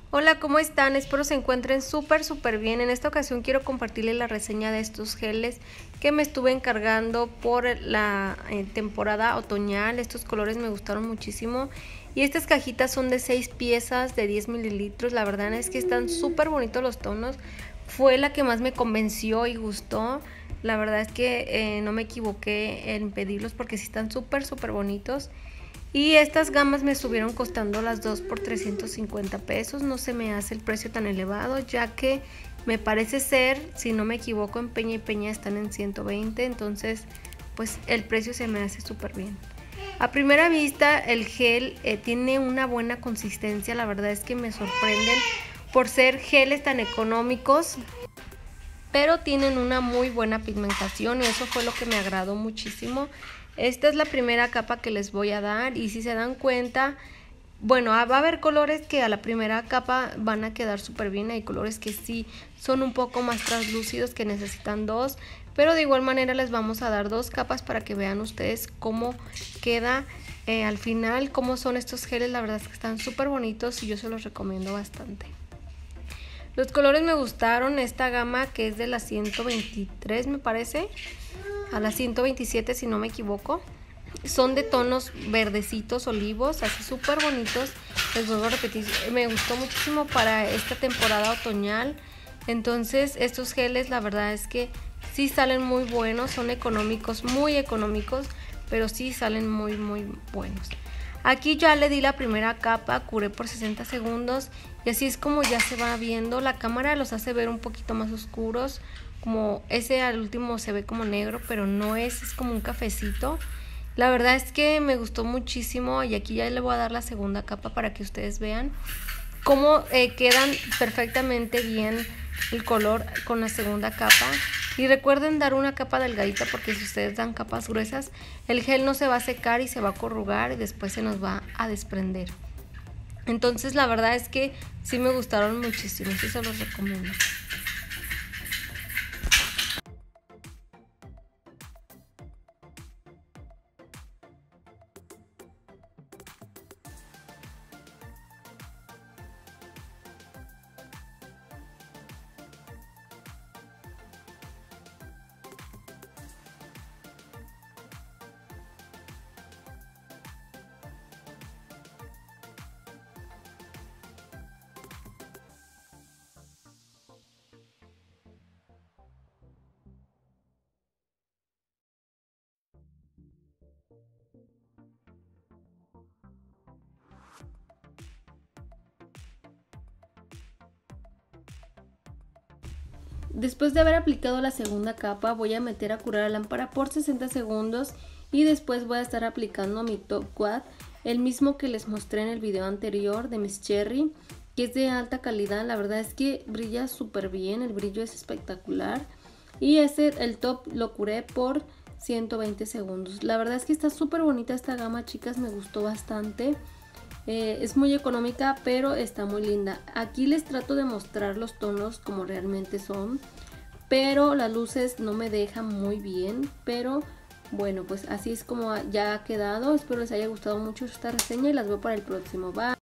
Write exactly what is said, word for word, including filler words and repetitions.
Hola, ¿cómo están? Espero se encuentren súper súper bien. En esta ocasión quiero compartirles la reseña de estos geles que me estuve encargando por la eh, temporada otoñal. Estos colores me gustaron muchísimo y estas cajitas son de seis piezas de diez mililitros. La verdad es que están súper bonitos los tonos. Fue la que más me convenció y gustó. La verdad es que eh, no me equivoqué en pedirlos porque sí están súper súper bonitos. Y estas gamas me estuvieron costando las dos por trescientos cincuenta pesos. No se me hace el precio tan elevado, ya que me parece ser, si no me equivoco, en Peña y Peña están en ciento veinte. Entonces pues el precio se me hace súper bien. A primera vista el gel eh, tiene una buena consistencia. La verdad es que me sorprenden por ser geles tan económicos, pero tienen una muy buena pigmentación y eso fue lo que me agradó muchísimo. Esta es la primera capa que les voy a dar y si se dan cuenta, bueno, va a haber colores que a la primera capa van a quedar súper bien. Hay colores que sí son un poco más translúcidos, que necesitan dos, pero de igual manera les vamos a dar dos capas para que vean ustedes cómo queda eh, al final, cómo son estos geles. La verdad es que están súper bonitos y yo se los recomiendo bastante. Los colores me gustaron, esta gama que es de la ciento veintitrés me parece, a la ciento veintisiete si no me equivoco. Son de tonos verdecitos, olivos, así súper bonitos. Les vuelvo a repetir, me gustó muchísimo para esta temporada otoñal. Entonces estos geles la verdad es que sí salen muy buenos, son económicos, muy económicos, pero sí salen muy muy buenos. Aquí ya le di la primera capa, curé por sesenta segundos y así es como ya se va viendo. La cámara los hace ver un poquito más oscuros, como ese al último se ve como negro, pero no es, es como un cafecito. La verdad es que me gustó muchísimo y aquí ya le voy a dar la segunda capa para que ustedes vean cómo eh, quedan perfectamente bien el color con la segunda capa. Y recuerden dar una capa delgadita porque si ustedes dan capas gruesas el gel no se va a secar y se va a corrugar y después se nos va a desprender. Entonces la verdad es que sí me gustaron muchísimo, sí se los recomiendo. Después de haber aplicado la segunda capa voy a meter a curar la lámpara por sesenta segundos y después voy a estar aplicando mi Top Quad, el mismo que les mostré en el video anterior de Miss Cherry, que es de alta calidad. La verdad es que brilla súper bien, el brillo es espectacular y este, el top lo curé por ciento veinte segundos. La verdad es que está súper bonita esta gama, chicas, me gustó bastante. Eh, es muy económica pero está muy linda. Aquí les trato de mostrar los tonos como realmente son, pero las luces no me dejan muy bien, pero bueno, pues así es como ya ha quedado. Espero les haya gustado mucho esta reseña y las veo para el próximo. Bye.